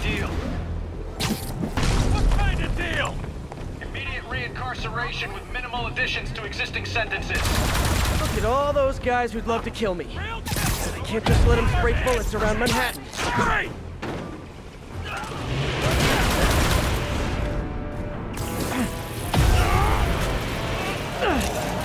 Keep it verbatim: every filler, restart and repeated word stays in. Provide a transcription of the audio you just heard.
deal. What kind of deal? Immediate reincarceration with minimal additions to existing sentences. Look at all those guys who'd love to kill me. I can't just let them spray bullets around Manhattan. Hey! Ugh.